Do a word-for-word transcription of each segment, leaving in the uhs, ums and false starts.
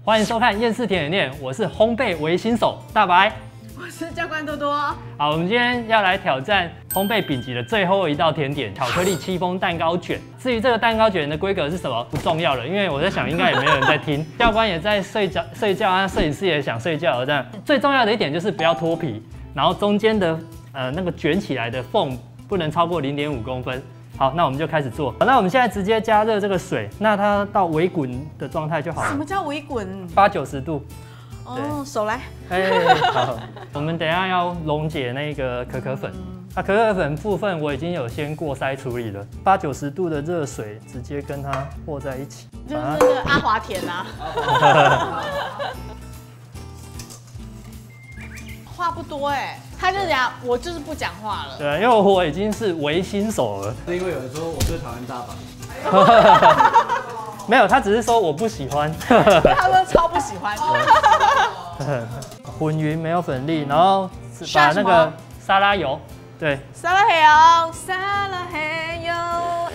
欢迎收看厌世甜点店，我是烘焙微新手大白， 我是教官多多。 好，我们今天要来挑战烘焙丙级的最后一道甜点——巧克力戚风蛋糕卷。至于这个蛋糕卷的规格是什么，不重要了，因为我在想应该也没有人在听，教官也在睡觉，睡觉啊，摄影师也想睡觉，这样。最重要的一点就是不要脱皮，然后中间的呃那个卷起来的缝不能超过零点五公分。好，那我们就开始做。好，那我们现在直接加热这个水，那它到微滚的状态就好了。 什么叫微滚？ 八九十度。 哦，手来。 哎，好，我们等一下要溶解那个可可粉。那可可粉部分我已经有先过筛处理了，八九十度的热水直接跟它和在一起。 就是那个阿华田啊。话不多哎，他就讲我就是不讲话了。 对，因为我已经是微新手了。 是因为有人说我最讨厌大白。 没有，他只是说我不喜欢。 他说超不喜欢。 混匀没有粉粒，然后把那个沙拉油，对， 沙拉黑油，沙拉黑油。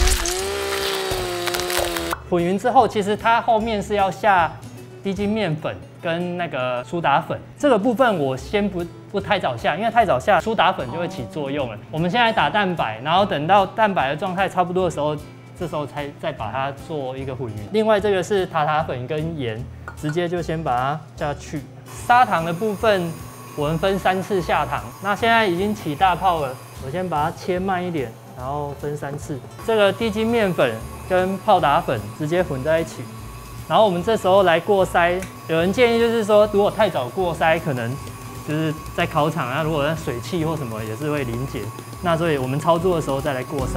混匀之后，其实它后面是要下低筋面粉跟那个苏打粉，这个部分我先不不太早下，因为太早下苏打粉就会起作用了。我们现在打蛋白，然后等到蛋白的状态差不多的时候。这时候才再把它做一个混匀。另外这个是塔塔粉跟盐，直接就先把它下去。砂糖的部分我们分三次下糖，那现在已经起大泡了，我先把它切慢一点，然后分三次。这个低筋面粉跟泡打粉直接混在一起，然后我们这时候来过筛。有人建议就是说，如果太早过筛，可能就是在烤场啊，如果在水汽或什么也是会凝结。那所以我们操作的时候再来过筛。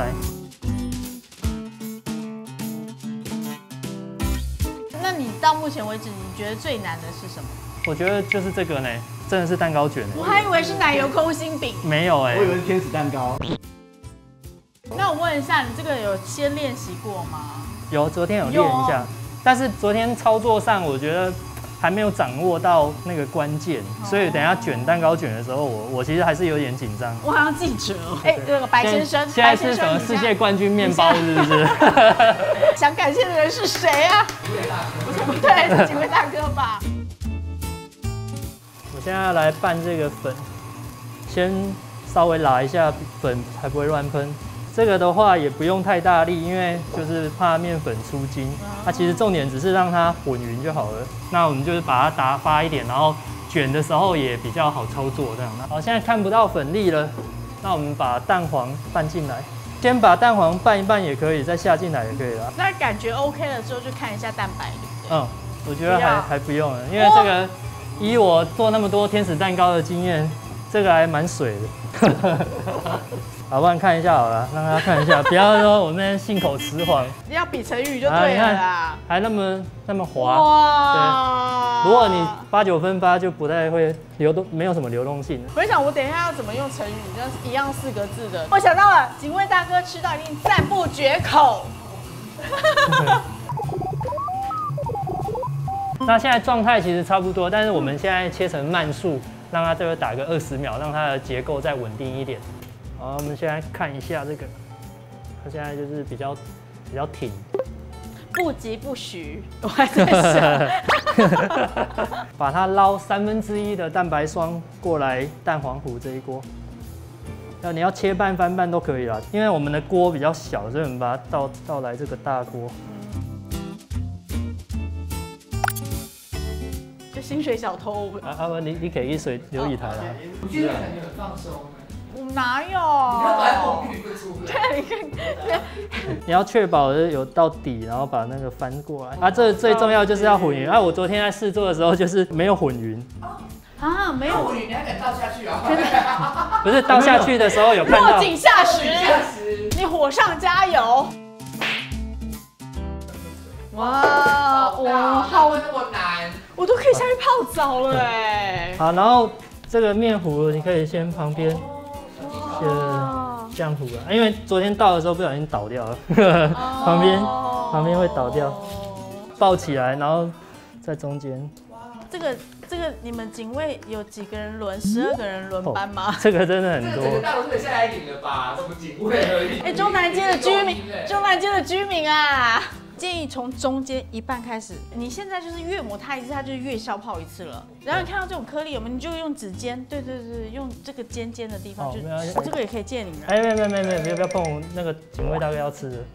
到目前为止，你觉得最难的是什么？ 我觉得就是这个呢，真的是蛋糕卷。 我还以为是奶油空心饼。 没有哎、欸， 我以为是天使蛋糕。 那我问一下，你这个有先练习过吗？ 有，昨天有练一下，但是昨天操作上我觉得还没有掌握到那个关键，所以等一下卷蛋糕卷的时候，我我其实还是有点紧张。 我好像记者哦。哎，那个白先生， 现在是什么世界冠军面包是不是？ 想感谢的人是谁啊？对，是几位大哥吧？ 我现在要来拌这个粉，先稍微拉一下粉，才不会乱喷。这个的话也不用太大力，因为就是怕面粉出筋。它其实重点只是让它混匀就好了。那我们就是把它打发一点，然后卷的时候也比较好操作这样。好，现在看不到粉粒了，那我们把蛋黄拌进来。先把蛋黄拌一拌也可以，再下进来也可以啦。 那感觉 OK 了之后，就看一下蛋白，对不对？ 嗯，我觉得还还不用了，因为这个依我做那么多天使蛋糕的经验，这个还蛮水的。好，不然看一下好了，让大家看一下，不要说我那边信口雌黄。 要比成语就对了啦， 还那么那么滑。 哇！ 对，如果你八九分发就不太会流动，没有什么流动性。 我想我等一下要怎么用成语，就是一样四个字的。我想到了，几位大哥吃到一定赞不绝口。 那现在状态其实差不多，但是我们现在切成慢速，让它这个打个二十秒，让它的结构再稳定一点。好，我们现在看一下这个，它现在就是比较比较挺， 不急不徐，我还在想， 把它捞三分之一的蛋白霜过来蛋黄糊这一锅。那你要切半翻拌都可以啦，因为我们的锅比较小，所以我们把它倒倒来这个大锅。 就薪水小偷。 啊啊不，你你可以水流一台啦。 我记得你很放松。 我哪有？对，你看， 你要确保有到底，然后把那个翻过来。啊，这最重要就是要混匀。啊，我昨天在试做的时候就是没有混匀。 啊，没有混匀，你还敢倒下去啊？ 不是倒下去的时候有看到。 落井下石，你火上加油。哇，哇，好那么难， 我都可以下去泡澡了哎。 好，然后这个面糊你可以先旁边。就这样糊了，因为昨天倒的时候不小心倒掉了，旁边旁边会倒掉，抱起来，然后在中间。 这个这个，你们警卫有几个人轮？十二个人轮班吗？ 这个真的很多。 这个大楼是下来领了吧？什么警卫而已。 哎，中南街的居民，中南街的居民啊， 建议从中间一半开始。你现在就是越磨它一次，它就是越消泡一次了。然后你看到这种颗粒，我们你就用指尖，对对对，用这个尖尖的地方，就这个也可以借你的。 哎，没没没没，不要碰我那个警卫大哥要吃的。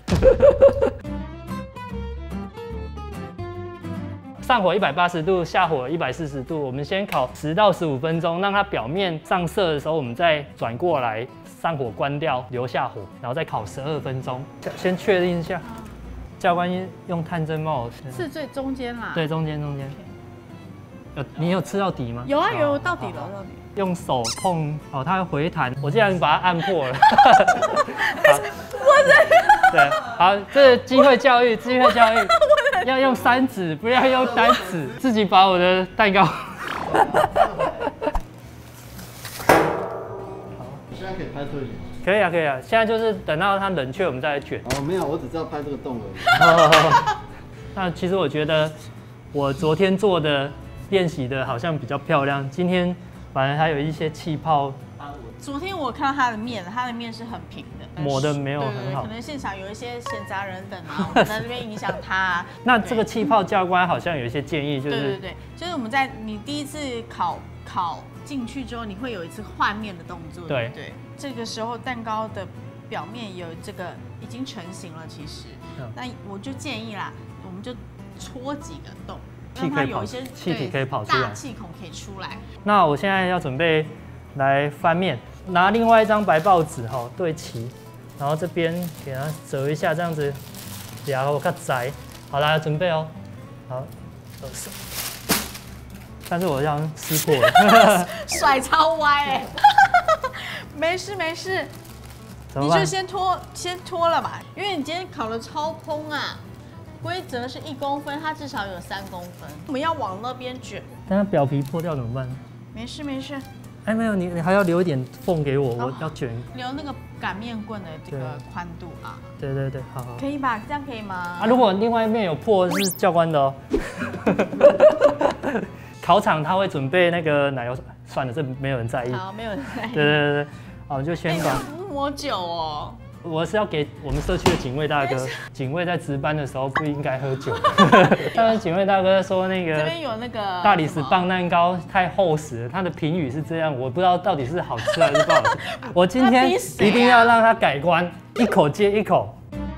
上火一百八十度，下火一百四十度，我们先烤十到十五分钟，让它表面上色的时候，我们再转过来，上火关掉，留下火，然后再烤十二分钟。先确定一下，教官用探针帽是最中间啦。 对，中间中间。有你有吃到底吗？ 有啊有，到底了到底。 用手碰哦，它会回弹，我竟然把它按破了。 我的。 对，好，这是机会教育，机会教育。要用三指，不要用单指。自己把我的蛋糕。好， 现在可以拍出一点。 可以啊，可以啊。现在就是等到它冷却，我们再来卷。 哦，没有，我只知道拍这个洞而已。 那其实我觉得我昨天做的练习的好像比较漂亮，今天反而还有一些气泡。 昨天我看到它的面，它的面是很平的， 磨的没有很好， 可能现场有一些闲杂人等啊，我们在这边影响它。 那这个气泡教官好像有一些建议，就是对对对，就是我们在你第一次烤烤进去之后，你会有一次换面的动作，对不对？这个时候蛋糕的表面有这个已经成型了，其实，那我就建议啦，我们就戳几个洞，让它有一些气体可以跑出来， 大气孔可以出来。 那我现在要准备来翻面。拿另外一张白报纸哈对齐，然后这边给它折一下，这样子，然后看窄。好啦，准备哦。好，但是我这样撕破了， 甩超歪哎。没事没事，你就先拖先拖了吧，因为你今天烤的超蓬啊。规则是一公分，它至少有三公分，我们要往那边卷。 但它表皮破掉怎么办？ 没事没事。 哎，没有，你你还要留一点缝给我，我要卷。 留那个擀面棍的这个宽度啊。 对对对，好好。 可以吧？这样可以吗？ 啊，如果另外一面有破，是教官的哦。考场他会准备那个奶油，算了，这没有人在意。 好，没有人在意。 对对对对，好，就先把。 不抹酒哦。 我是要给我们社区的警卫大哥，警卫在值班的时候不应该喝酒。但是警卫大哥说那个这边有那个大理石棒蛋糕太厚实了，他的评语是这样，我不知道到底是好吃还是不好吃。我今天一定要让他改观，一口接一口。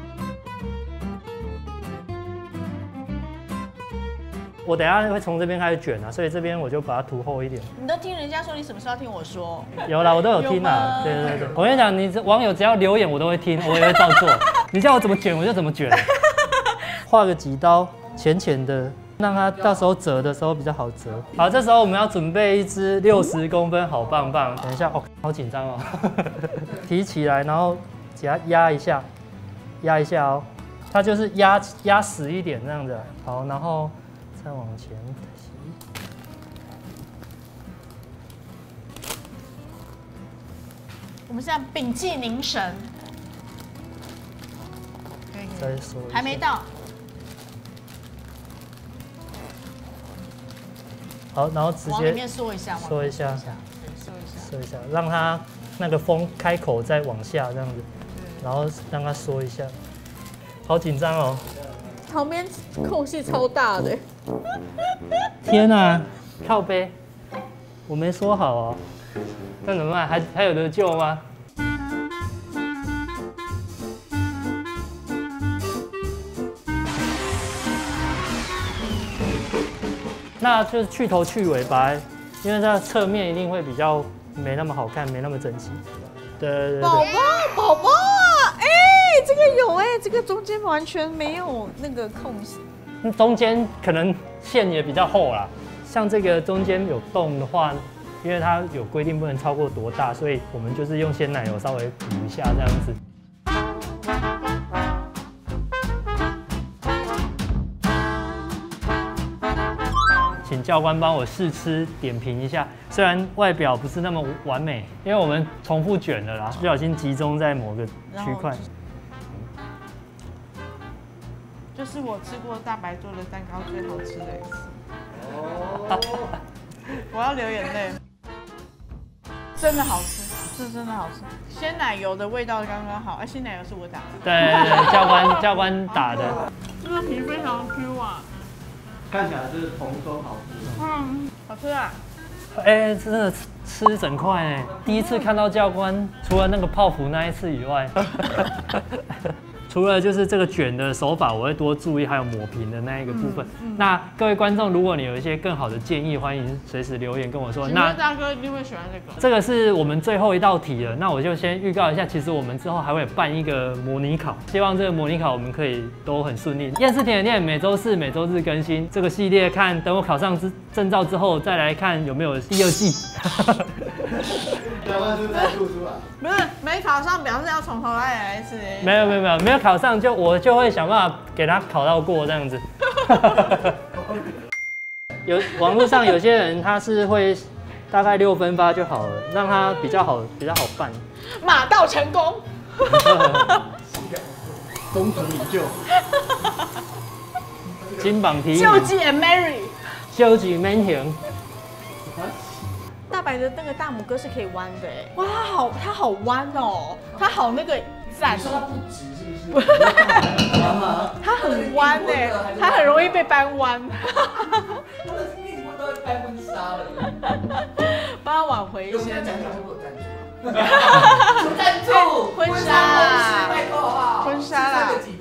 我等一下会从这边开始卷啊，所以这边我就把它涂厚一点。 你都听人家说，你什么时候听我说？ 有啦，我都有听啦。对对对，我跟你讲，你网友只要留言我都会听，我也会照做。你叫我怎么卷我就怎么卷。画个几刀，浅浅的，让它到时候折的时候比较好折。好，这时候我们要准备一支六十公分好棒棒。等一下，哦，好紧张哦。提起来，然后给它压一下，压一下哦。它就是压压实一点这样子。好，然后。再往前洗， 我们现在屏气凝神， 再说， 还没到。 好，然后直接往里面缩一下， 缩一下， 对，缩一下， 缩一下，让它那个风开口再往下这样子，然后让它缩一下。好紧张哦。 旁边空隙超大的。 天啊，靠背，我没说好哦，那怎么办？还还有得救吗？那就是去头去尾吧，因为它侧面一定会比较没那么好看，没那么整齐。对对对。 宝宝，宝宝，哎，这个有哎，这个中间完全没有那个空隙。 中间可能线也比较厚啦，像这个中间有洞的话，因为它有规定不能超过多大，所以我们就是用鲜奶油稍微补一下这样子。请教官帮我试吃点评一下，虽然外表不是那么完美，因为我们重复卷了啦，不小心集中在某个区块。 就是我吃过大白做的蛋糕最好吃的一次。 哦， 我要流眼泪，真的好吃，是真的好吃。鲜奶油的味道刚刚好，哎，鲜奶油是我打的。 对对对，教官教官打的。 这个皮非常 Q 啊， 看起来是蓬松好吃。 嗯，好吃啊。 哎、欸，真的吃吃整块哎！第一次看到教官，除了那个泡芙那一次以外，除了就是这个卷的手法，我会多注意，还有抹平的那一个部分。嗯嗯、那各位观众，如果你有一些更好的建议，欢迎随时留言跟我说。 那大哥一定会喜欢这个。 这个是我们最后一道题了，那我就先预告一下，其实我们之后还会办一个模拟考，希望这个模拟考我们可以都很顺利。厌世甜点店每周四、每周日更新这个系列，看等我考上之证照之后，再来看有没有第二季。 台湾是再吐出来。 不是没考上，表示要从头来来一次。 没有没有没有没有考上就我就会想办法给他考到过这样子。有网络上有些人他是会大概六分发就好了，让他比较好比较好办。 马到成功。 功成名就。 金榜题名。 救济 and Mary。 救济 man 型。 大白的那个大拇哥是可以弯的哎，哇，好，它好弯哦，它好那个赞。 你说它不直是不是？ 它很弯哎，它很容易被扳弯。 他的命不都会拍婚纱了？ 帮他挽回一些。 讲讲会有赞助。赞助。 婚纱啦， 拜托好不好？ 婚纱啦。